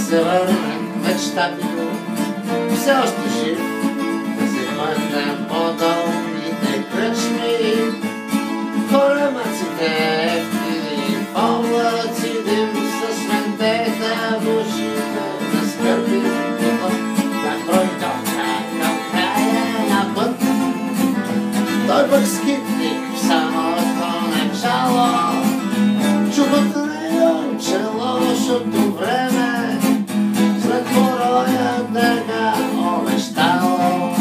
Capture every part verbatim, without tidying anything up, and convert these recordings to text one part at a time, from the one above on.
се върне мечтата, все още жив, да се върнем по-долните кръчми, коремаците ефтини, облаци дим с ментета в ушите, да скърби да пройдоха към края на път. Той пък скитник в самото начало, чупът на него, че лошото време след пороя да ga обещало.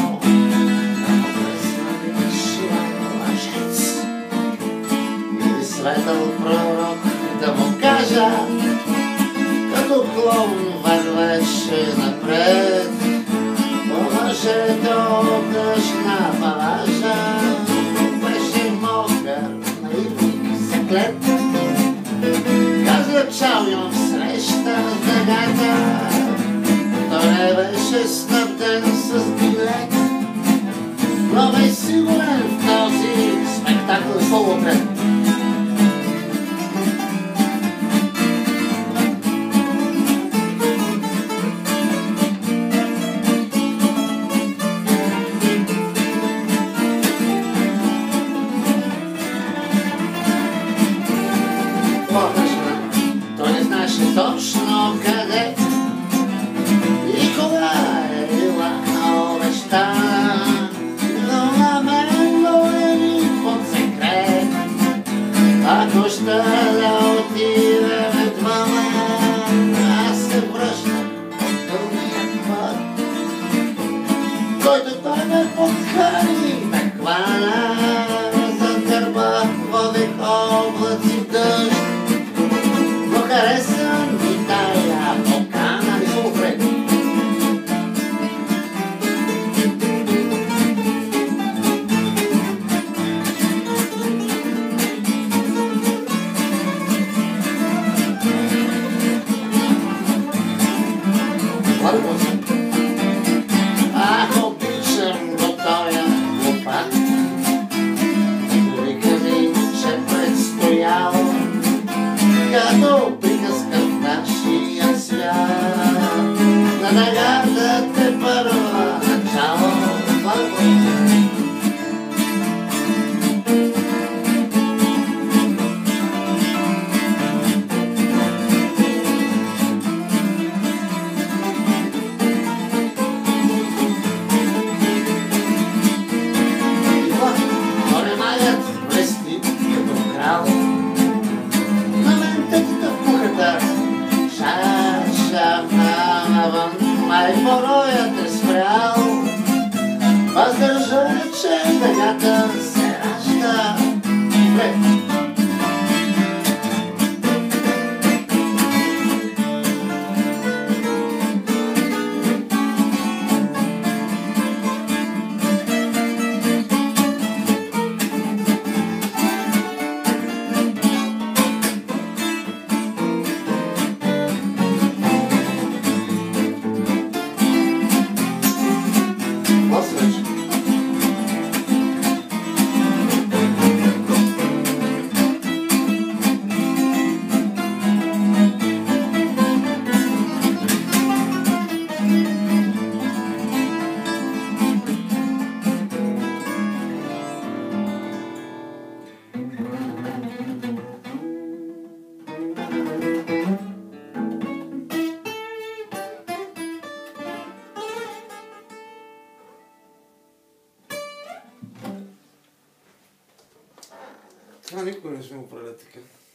Или светъл пророк да му кажа, като клоун вървеше напред по мъжето тъжна балажа. Беше мокър, наивник, заклет, каза чао, имам среща с дъгата. Той не беше снабден с билет, но бе сигурен в този спектакъл солопред. Той не знаеше точно къде и кога е била обещана, но на мен довери под секрет. Ако ще да отидем двама, аз се връщам от дългия път, който той ме подхвани, ме хвана за гърба, водех облаци дъжд. Харесвам ми тая покана и солопред. Ах, обичам го тоя глупак, вика ми, че предстояло като приказка в нашия свят, на наградата е първа начало. Коремагът блести като крал, май пороят е спрял, въздържа, че дъгата се ражда. Това никога не сме го правили така.